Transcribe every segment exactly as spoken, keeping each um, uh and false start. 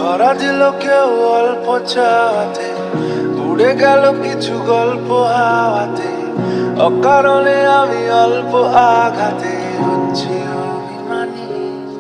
ধরা দিল কেউ অল্প চাওয়াতে, উড়ে গেল কিছু গল্প হাওয়াতে, অকারণে আমি অল্প আঘাতে হচ্ছি অভিমানী।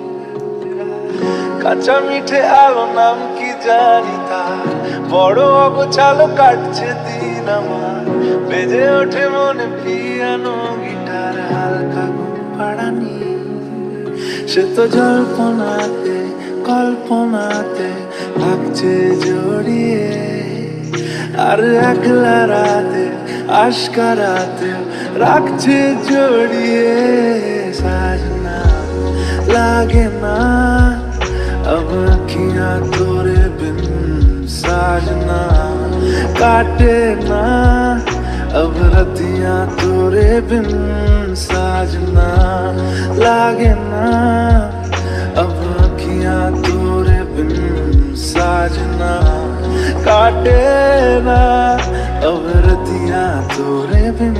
কাঁচা মিঠে আলো নাম কি জানি তার, বড় অগোছালো কাটছে দিন আমার, বেজে ওঠে মনে পিয়ানো গিটার হালকা ঘুম পাড়ানি। সে তো জল্পনাতে কল্পনাতে থাকছে জড়িয়ে, আর একলা রাতে আশকারাতে রাখছে জড়িয়ে। সাजना लागे ना अब अखियां तोरे बिन, साजना काटे ना अब रतियां तोरे बिन, साजना लागे ना अब अखियां तोरे बिन, साजना काटे ना अब रतियां तोरे बिन।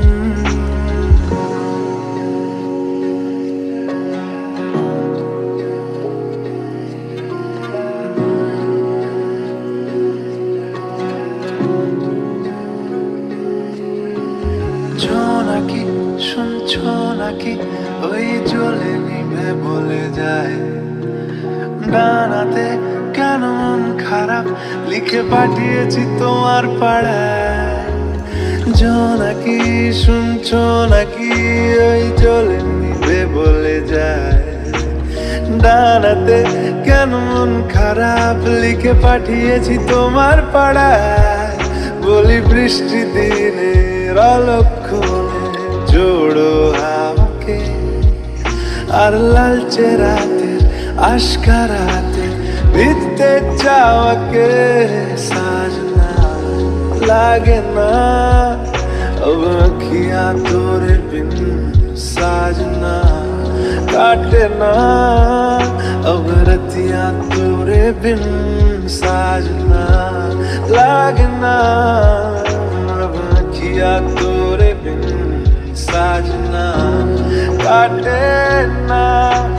নাকি শুনছো নাকি ওই জ্বলে নিভে বলে যায়, ডানাতে কেন মন খারাপ লিখে পাঠিয়েছি তোমার পাড়ায়। জোনাকি শুনছো নাকি ওই জ্বলে নিভে বলে যায়, ডানাতে কেন মন খারাপ লিখে পাঠিয়েছি তোমার পাড়ায়। বলি বৃষ্টি দিনের অলক্ষণে জোড়ো হাওয়াকে, আর লালচে রাতের আশকারাতে ভিজতে চাওয়াকে। সাजना लागे ना अब अखियां तोरे बिन, साजना काटे ना अब रतियां तोरे बिन, साजना लागे ना अब अखियां तोरे बिन, साजना काटे ना